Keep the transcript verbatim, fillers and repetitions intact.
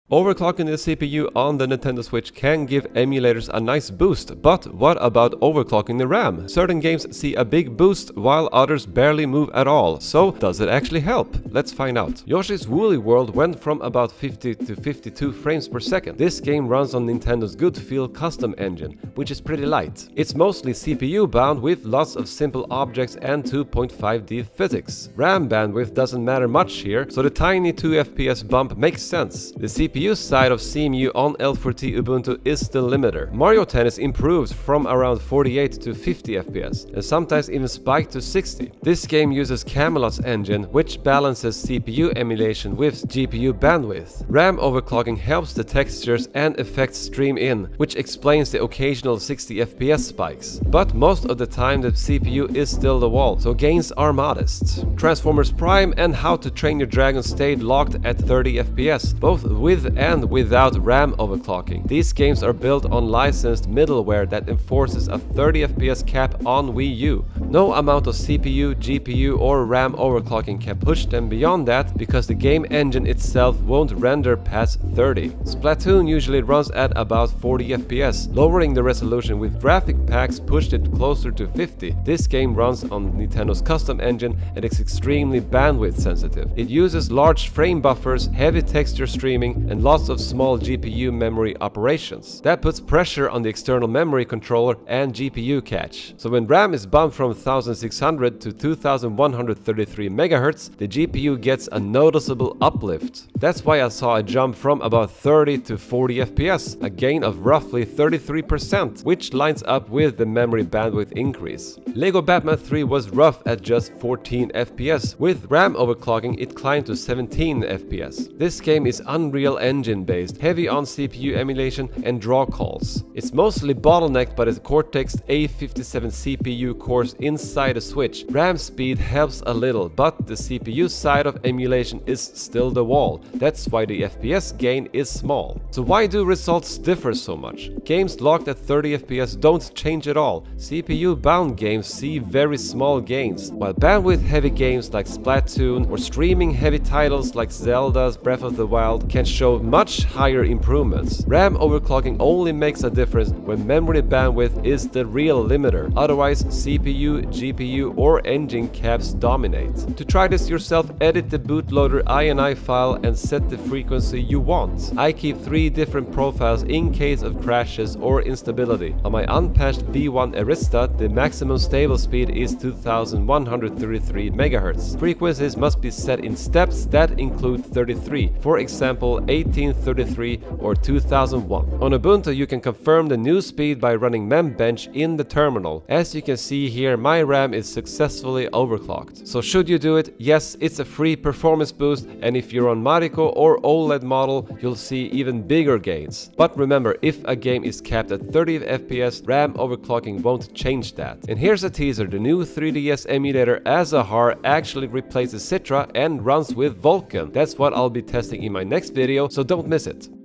Overclocking the C P U on the Nintendo Switch can give emulators a nice boost, but what about overclocking the RAM? Certain games see a big boost while others barely move at all, so does it actually help? Let's find out. Yoshi's Woolly World went from about fifty to fifty-two frames per second. This game runs on Nintendo's Good Feel custom engine, which is pretty light. It's mostly C P U bound with lots of simple objects and two point five D physics. RAM bandwidth doesn't matter much here, so the tiny two F P S bump makes sense. The C P U side of Cemu on L four T Ubuntu is the limiter. Mario Tennis improves from around forty-eight to fifty F P S, and sometimes even spiked to sixty. This game uses Camelot's engine, which balances C P U emulation with G P U bandwidth. RAM overclocking helps the textures and effects stream in, which explains the occasional sixty F P S spikes. But most of the time the C P U is still the wall, so gains are modest. Transformers Prime and How to Train Your Dragon stayed locked at thirty F P S, both with and without RAM overclocking. These games are built on licensed middleware that enforces a thirty F P S cap on Wii U. No amount of C P U, G P U or RAM overclocking can push them beyond that because the game engine itself won't render past thirty. Splatoon usually runs at about forty F P S, lowering the resolution with graphic packs pushed it closer to fifty. This game runs on Nintendo's custom engine and is extremely bandwidth sensitive. It uses large frame buffers, heavy texture streaming and lots of small G P U memory operations. That puts pressure on the external memory controller and G P U cache. So when RAM is bumped from sixteen hundred to two thousand one hundred thirty-three megahertz, the G P U gets a noticeable uplift. That's why I saw a jump from about thirty to forty F P S, a gain of roughly thirty-three percent, which lines up with the memory bandwidth increase. Lego Batman three was rough at just fourteen F P S. With RAM overclocking, it climbed to seventeen F P S. This game is Unreal Engine based, heavy on C P U emulation and draw calls. It's mostly bottlenecked by the Cortex A fifty-seven C P U cores inside a Switch. RAM speed helps a little, but the C P U side of emulation is still the wall. That's why the F P S gain is small. So why do results differ so much? Games locked at thirty F P S don't change at all. C P U bound games see very small gains, while bandwidth heavy games like Splatoon or streaming heavy titles like Zelda's Breath of the Wild can show much higher improvements. RAM overclocking only makes a difference when memory bandwidth is the real limiter. Otherwise, C P U, G P U or engine caps dominate. To try this yourself, edit the bootloader I N I file and set the frequency you want. I keep three different profiles in case of crashes or instability. On my unpatched V one Arista, the maximum stable speed is two thousand one hundred thirty-three megahertz. Frequencies must be set in steps that include thirty-three, for example eighteen thirty-three or two thousand one. On Ubuntu you can confirm the new speed by running membench in the terminal. As you can see here, my RAM is successfully overclocked. So should you do it? Yes, it's a free performance boost, and if you're on Marico or OLED model you'll see even bigger gains. But remember, if a game is capped at thirty F P S, RAM overclocking won't change that. And here's a teaser: the new three D S emulator Azahar actually replaces Citra and runs with Vulkan. That's what I'll be testing in my next video, so don't miss it.